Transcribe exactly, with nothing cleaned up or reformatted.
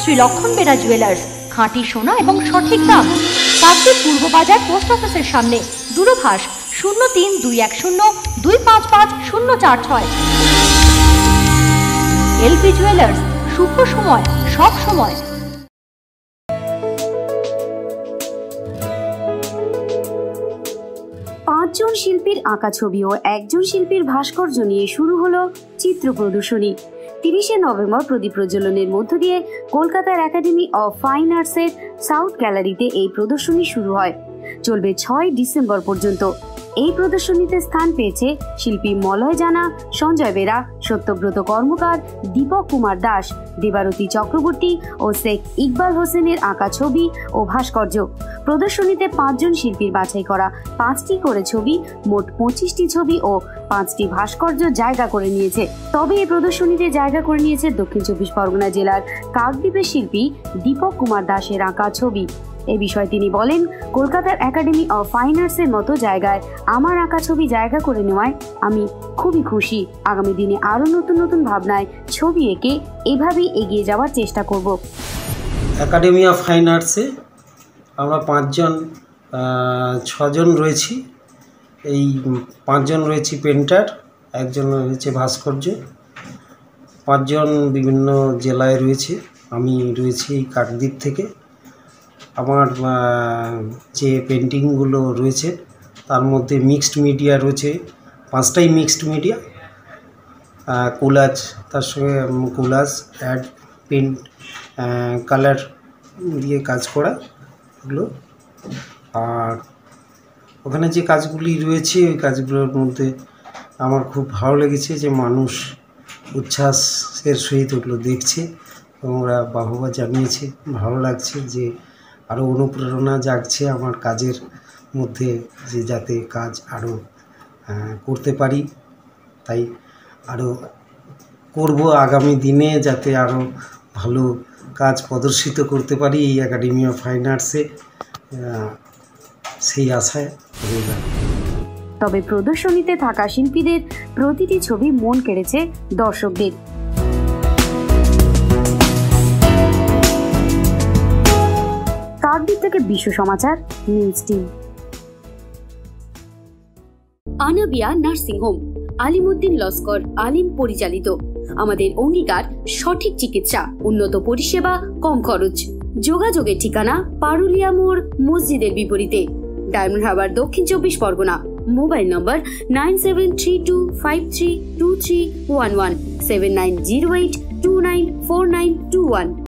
শ্রী লক্ষণ বেরা জুয়েলার্স, খাঁটি সোনা এবং সঠিক দাম। কাকদ্বীপ পূর্ব বাজার পোস্ট অফিসের সামনে। দূরভাষ শূন্য তিন দুই এক শূন্য দুই পাঁচ পাঁচ শূন্য চার ছয়। এলপি জুয়েলার্স, শুভ সময় সব সময়। পাঁচজন শিল্পীর আঁকা ছবি ও একজন শিল্পীর ভাস্কর্য নিয়ে শুরু হলো চিত্র প্রদর্শনী। তিরিশে নভেম্বর প্রদীপ প্রজ্বলনের মধ্য দিয়ে কলকাতার একাডেমি অফ ফাইন আর্টসের সাউথ গ্যালারিতে এই প্রদর্শনী শুরু হয়, চলবে ছয় ডিসেম্বর পর্যন্ত। এই প্রদর্শনীতে স্থান পেয়েছে শিল্পী মলয় জানা, সঞ্জয় বেরা, সত্যব্রত কর্মকার, দীপক কুমার দাস, দেবারতী চক্রবর্তী ও শেখ ইকবাল হোসেনের আঁকা ছবি ও ভাস্কর্য। প্রদর্শনীতে পাঁচজন শিল্পীর বাছাই করা পাঁচটি করে ছবি, মোট পঁচিশটি ছবি ও পাঁচটি ভাস্কর্য জায়গা করে নিয়েছে। তবে এই প্রদর্শনীতে জায়গা করে নিয়েছে দক্ষিণ চব্বিশ পরগনা জেলার কাকদ্বীপের শিল্পী দীপক কুমার দাসের আঁকা ছবি। এ বিষয়ে তিনি বলেন, কলকাতার একাডেমি অফ ফাইন আর্টসের মতো জায়গায় আমার আঁকা ছবি জায়গা করে নেওয়ায় আমি খুবই খুশি। আগামী দিনে আরো নতুন নতুন ভাবনায় ছবি এঁকে এভাবেই এগিয়ে যাওয়ার চেষ্টা করব। একাডেমি অফ ফাইন আর্টসে আমরা পাঁচজন ছজন রয়েছি। এই পাঁচজন রয়েছি পেন্টার, একজন রয়েছে ভাস্কর্য, পাঁচজন বিভিন্ন জেলায় রয়েছে। আমি রয়েছি কাকদ্বীপ থেকে। আমার যে পেন্টিংগুলো রয়েছে তার মধ্যে মিক্সড মিডিয়া রয়েছে, পাঁচটাই মিক্সড মিডিয়া, কোলাজ, তার সঙ্গে কোলাজ, অ্যাড, পেন্ট, কালার দিয়ে কাজ করা এগুলো। আর ওখানে যে কাজগুলি রয়েছে ওই কাজগুলোর মধ্যে আমার খুব ভালো লেগেছে যে মানুষ উচ্ছ্বাসের সহিত ওগুলো দেখছে এবং ওরা বাহবা জানিয়েছে। ভালো লাগছে যে আরও অনুপ্রেরণা জাগছে আমার কাজের মধ্যে, যে যাতে কাজ আরও করতে পারি, তাই আরও করব আগামী দিনে, যাতে আরও ভালো কাজ প্রদর্শিত করতে পারি এই একাডেমি অফ ফাইন আর্টসে, সেই আশায় রইলাম। তবে প্রদর্শনীতে থাকা শিল্পীদের প্রতিটি ছবি মন কেড়েছে দর্শকদের। কাকদ্বীপ থেকে Biswa Samachar news team. Anabia nursing home, Alimuddin Laskar Alim পরিচালিত। আমাদের অঙ্গীকার সঠিক চিকিৎসা, উন্নত পরিষেবা, কম খরচ। যোগাযোগের ঠিকানা পারুলিয়া মোড় মসজিদের বিপরীতে, diamond Harbour, Dakshin Chobbish Pargana. Mobile number nine seven three two five three two three one one, seven nine zero eight two nine four nine two one.